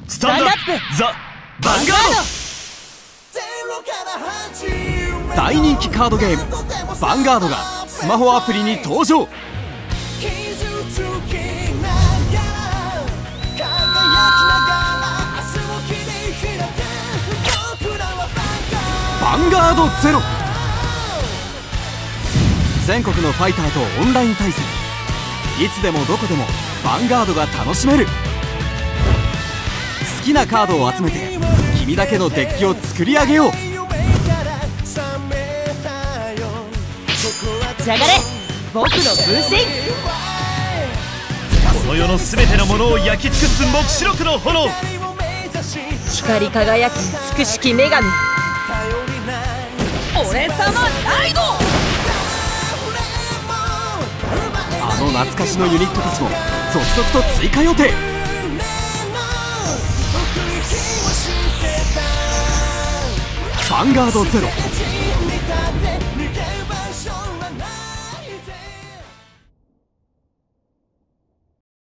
スタンドアップザ・ヴァンガード。大人気カードゲームヴァンガードがスマホアプリに登場。ヴァンガードゼロ。全国のファイターとオンライン対戦。いつでもどこでもヴァンガードが楽しめる。好きなカードを集めて君だけのデッキを作り上げよう。 じゃがれ僕の分身。 この世の全てのものを焼き尽くす黙示録の炎。 光り輝く美しき女神。俺様ライド。 あの懐かしのユニットたちも続々と追加予定。ヴァンガードゼロ